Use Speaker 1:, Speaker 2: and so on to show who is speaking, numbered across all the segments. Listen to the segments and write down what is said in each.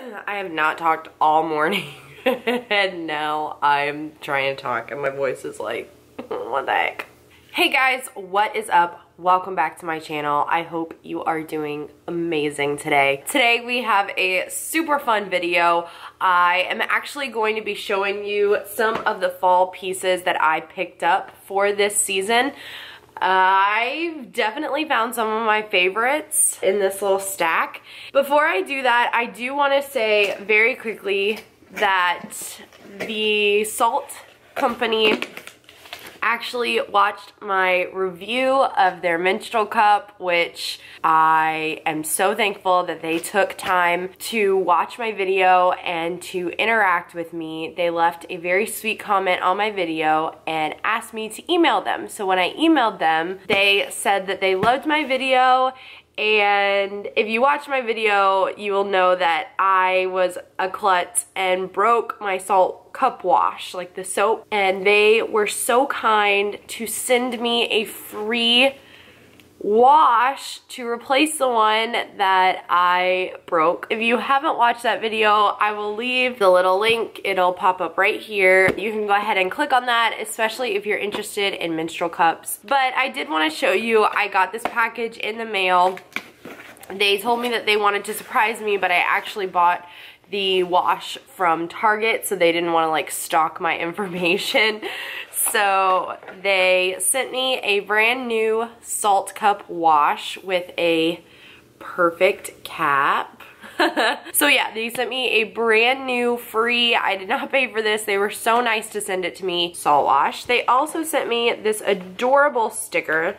Speaker 1: I have not talked all morning and now I'm trying to talk and my voice is like, what the heck? Hey guys, what is up? Welcome back to my channel. I hope you are doing amazing today. Today we have a super fun video. I am actually going to be showing you some of the fall pieces that I picked up for this season. I've definitely found some of my favorites in this little stack. Before I do that, I do want to say very quickly that the Salt Company actually watched my review of their menstrual cup, which I am so thankful that they took time to watch my video and to interact with me. They left a very sweet comment on my video and asked me to email them. So when I emailed them, they said that they loved my video, and if you watch my video, you will know that I was a klutz and broke my Salt cup wash, like the soap, and they were so kind to send me a free wash to replace the one that I broke. If you haven't watched that video, I will leave the little link. It'll pop up right here. You can go ahead and click on that, especially if you're interested in menstrual cups. But I did want to show you, I got this package in the mail. They told me that they wanted to surprise me, but I actually bought the wash from Target, so they didn't want to like stalk my information. So they sent me a brand new Salt cup wash with a perfect cap. So yeah, they sent me a brand new free, I did not pay for this, they were so nice to send it to me, Salt wash. They also sent me this adorable sticker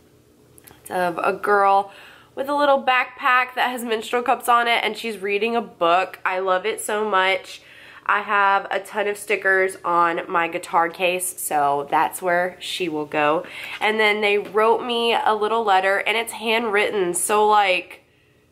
Speaker 1: of a girl with a little backpack that has menstrual cups on it, and she's reading a book. I love it so much. I have a ton of stickers on my guitar case, so that's where she will go. And then they wrote me a little letter, and it's handwritten, so like,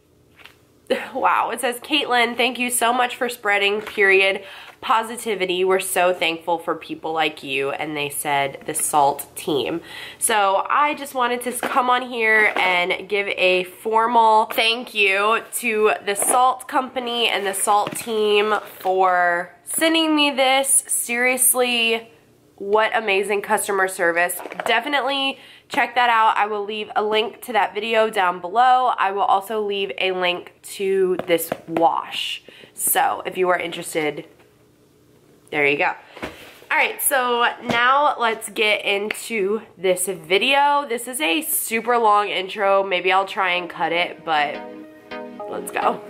Speaker 1: wow. It says, Caitlin, thank you so much for spreading positivity. We're so thankful for people like you. And they said the Salt team. So I just wanted to come on here and give a formal thank you to the Salt Company and the Salt team for sending me this. Seriously, what amazing customer service. Definitely check that out. I will leave a link to that video down below. I will also leave a link to this wash. So if you are interested, there you go. Alright, so now let's get into this video. This is a super long intro. Maybe I'll try and cut it, but let's go.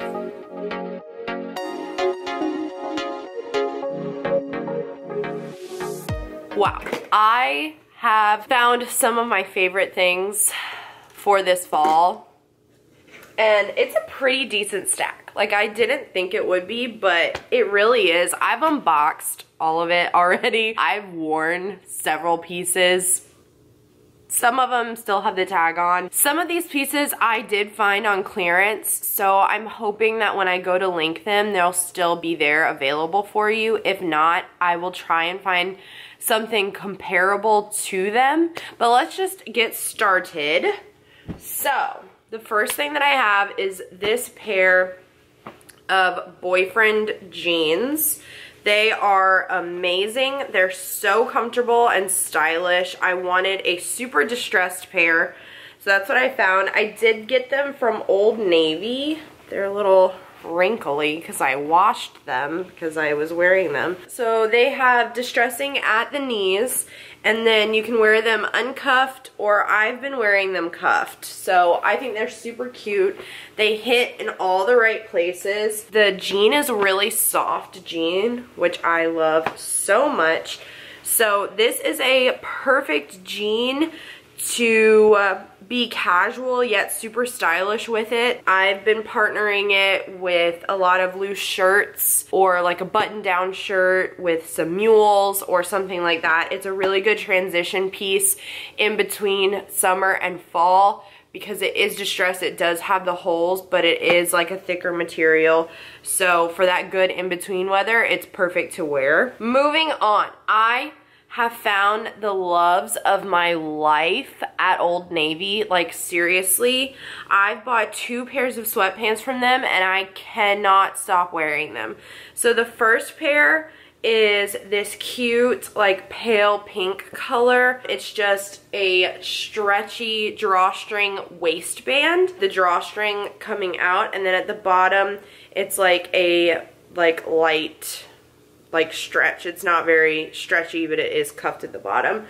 Speaker 1: Wow, I have found some of my favorite things for this fall, and it's a pretty decent stack. Like, I didn't think it would be, but it really is. I've unboxed all of it already. I've worn several pieces. Some of them still have the tag on. Some of these pieces I did find on clearance, so I'm hoping that when I go to link them, they'll still be there available for you. If not, I will try and find something comparable to them. But let's just get started. So, the first thing that I have is this pair of boyfriend jeans. They are amazing. They're so comfortable and stylish. I wanted a super distressed pair, so that's what I found. I did get them from Old Navy. They're a little wrinkly because I washed them because I was wearing them. So they have distressing at the knees, and then you can wear them uncuffed, or I've been wearing them cuffed. So I think they're super cute. They hit in all the right places. The jean is a really soft jean, which I love so much. So this is a perfect jean to be casual yet super stylish with it. I've been partnering it with a lot of loose shirts, or like a button-down shirt with some mules or something like that. It's a really good transition piece in between summer and fall because it is distressed. It does have the holes, but it is like a thicker material. So for that good in-between weather, it's perfect to wear. Moving on, I have found the loves of my life at Old Navy. Like, seriously, I've bought 2 pairs of sweatpants from them and I cannot stop wearing them. So the first pair is this cute, like, pale pink color. It's just a stretchy drawstring waistband. The drawstring coming out, and then at the bottom, it's like a, light, stretch. It's not very stretchy, but it is cuffed at the bottom.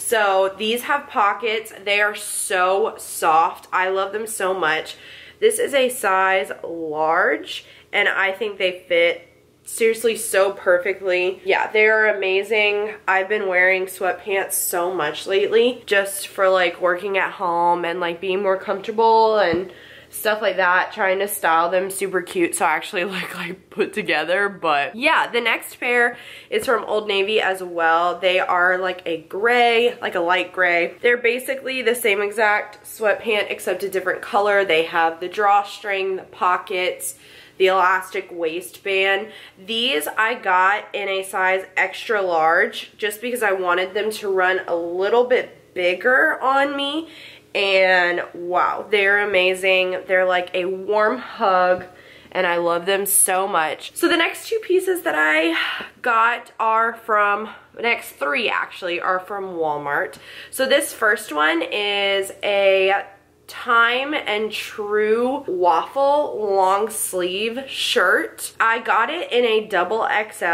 Speaker 1: So these have pockets. They are so soft. I love them so much. This is a size large, and I think they fit seriously so perfectly. Yeah, they are amazing. I've been wearing sweatpants so much lately, just for like working at home and like being more comfortable and stuff like that, trying to style them super cute so I actually look like put together. But yeah, the next pair is from Old Navy as well. They are like a gray, like a light gray. They're basically the same exact sweatpant except a different color. They have the drawstring, the pockets, the elastic waistband. These I got in a size extra large just because I wanted them to run a little bit bigger on me. And wow, they're amazing. They're like a warm hug and I love them so much. So the next 2 pieces that I got are from, the next 3 actually are from Walmart. So this first one is a Time and True waffle long sleeve shirt. I got it in a double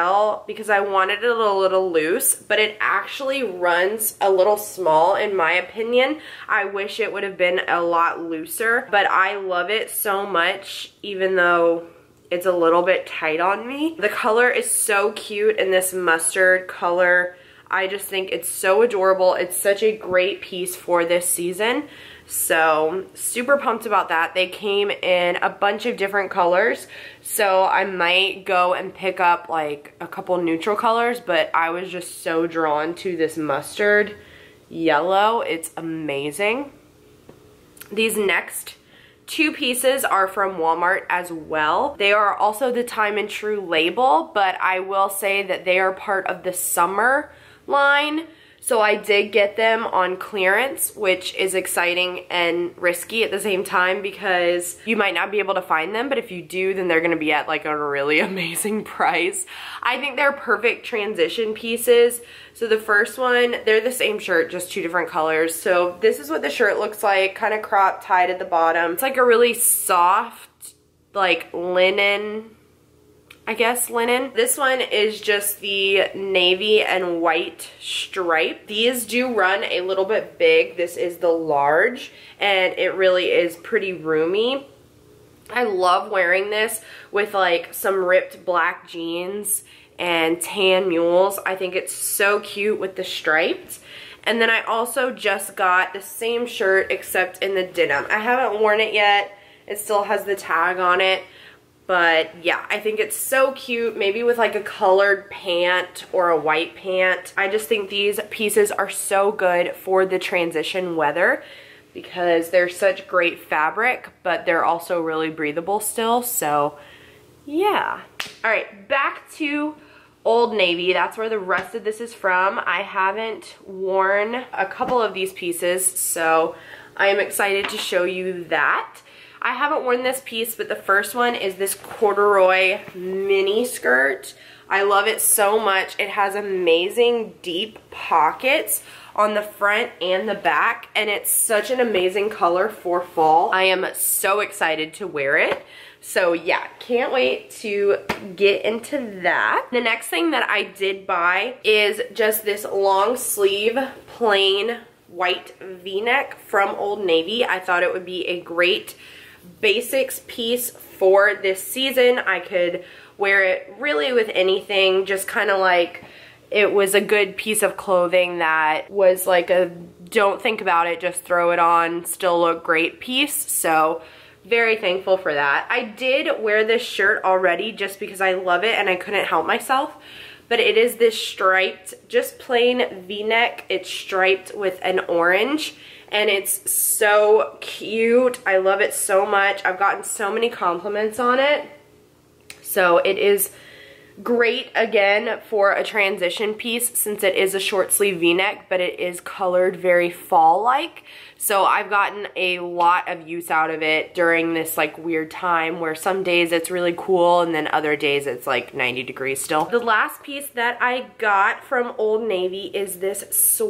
Speaker 1: XL because I wanted it a little loose, but it actually runs a little small in my opinion. I wish it would have been a lot looser, but I love it so much even though it's a little bit tight on me. The color is so cute in this mustard color. I just think it's so adorable. It's such a great piece for this season. So super pumped about that. They came in a bunch of different colors, so I might go and pick up like a couple neutral colors, but I was just so drawn to this mustard yellow. It's amazing. These next 2 pieces are from Walmart as well. They are also the Time and True label, but I will say that they are part of the summer line. So I did get them on clearance, which is exciting and risky at the same time because you might not be able to find them, but if you do, then they're gonna be at like a really amazing price. I think they're perfect transition pieces. So the first one, they're the same shirt, just 2 different colors. So this is what the shirt looks like, kind of crop tied at the bottom. It's like a really soft, like linen, I guess linen. This one is just the navy and white stripe. These do run a little bit big. This is the large and it really is pretty roomy. I love wearing this with like some ripped black jeans and tan mules. I think it's so cute with the stripes. And then I also just got the same shirt except in the denim. I haven't worn it yet. It still has the tag on it. But yeah, I think it's so cute, maybe with like a colored pant or a white pant. I just think these pieces are so good for the transition weather because they're such great fabric, but they're also really breathable still, so yeah. All right, back to Old Navy. That's where the rest of this is from. I haven't worn a couple of these pieces, so I am excited to show you that. I haven't worn this piece, but the first one is this corduroy mini skirt. I love it so much. It has amazing deep pockets on the front and the back, and it's such an amazing color for fall. I am so excited to wear it. So yeah, can't wait to get into that. The next thing that I did buy is just this long sleeve plain white V-neck from Old Navy. I thought it would be a great basics piece for this season. I could wear it really with anything, just kind of like it was a good piece of clothing that was like a don't think about it, just throw it on, still look great piece. So very thankful for that. I did wear this shirt already just because I love it and I couldn't help myself. But it is this striped, just plain V-neck. It's striped with an orange. And it's so cute. I love it so much. I've gotten so many compliments on it. So it is Great, again, for a transition piece since it is a short sleeve v-neck, but it is colored very fall-like. So I've gotten a lot of use out of it during this like weird time where some days it's really cool and then other days it's like 90 degrees still. The last piece that I got from Old Navy is this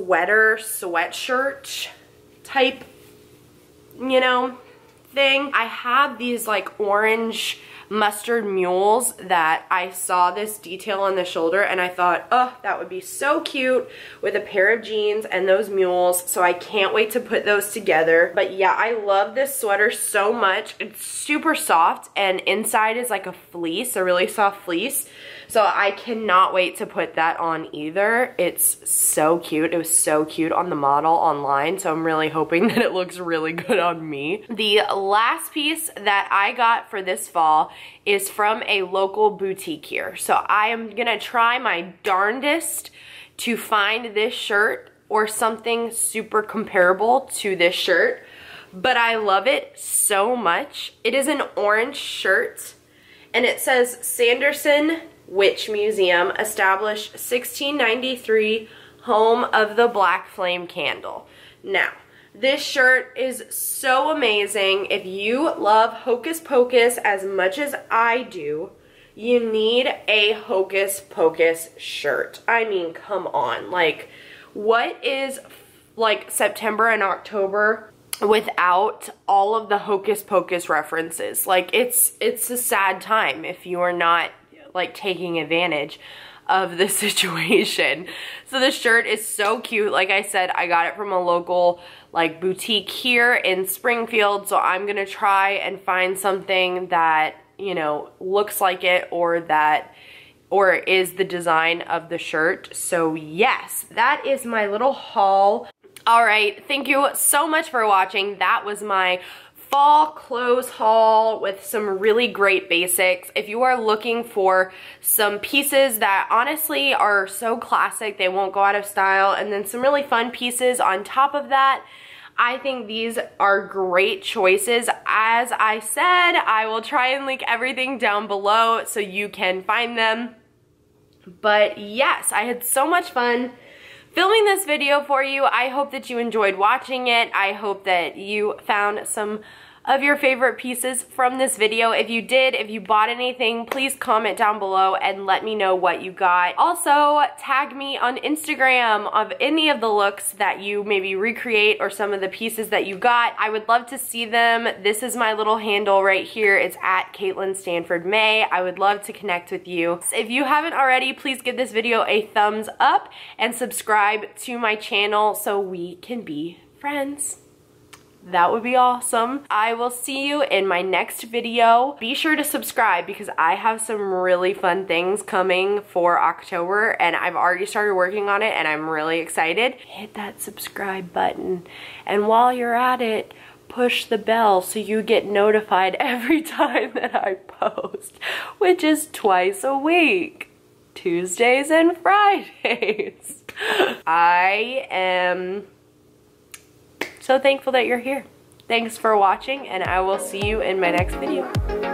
Speaker 1: sweatshirt type, you know, thing. I have these like orange mustard mules that I saw this detail on the shoulder and I thought, oh, that would be so cute with a pair of jeans and those mules, so I can't wait to put those together. But yeah, I love this sweater so much. It's super soft and inside is like a fleece, a really soft fleece. So I cannot wait to put that on either. It's so cute. It was so cute on the model online, so I'm really hoping that it looks really good on me. The last piece that I got for this fall is from a local boutique here. So I am gonna try my darndest to find this shirt or something super comparable to this shirt, but I love it so much. It is an orange shirt and it says Sanderson Witch Museum, established 1693, home of the Black Flame Candle. Now, this shirt is so amazing. If you love Hocus Pocus as much as I do, you need a Hocus Pocus shirt. I mean, come on. Like, what is like September and October without all of the Hocus Pocus references? Like, it's a sad time if you are not like taking advantage of the situation. So the shirt is so cute. Like I said, I got it from a local like boutique here in Springfield, so I'm gonna try and find something that, you know, looks like it or is the design of the shirt. So yes, that is my little haul. All right, thank you so much for watching. That was my fall clothes haul with some really great basics. If you are looking for some pieces that honestly are so classic they won't go out of style, and then some really fun pieces on top of that, I think these are great choices. As I said, I will try and link everything down below so you can find them. But yes, I had so much fun filming this video for you. I hope that you enjoyed watching it. I hope that you found some of your favorite pieces from this video. If you did, if you bought anything, please comment down below and let me know what you got. Also, tag me on Instagram of any of the looks that you maybe recreate or some of the pieces that you got. I would love to see them. This is my little handle right here. It's at Caitlin Stanford May. I would love to connect with you. If you haven't already, please give this video a thumbs up and subscribe to my channel so we can be friends. That would be awesome. I will see you in my next video. Be sure to subscribe because I have some really fun things coming for October and I've already started working on it and I'm really excited. Hit that subscribe button, and while you're at it, push the bell so you get notified every time that I post, which is twice a week, Tuesdays and Fridays. I am so thankful that you're here. Thanks for watching, and I will see you in my next video.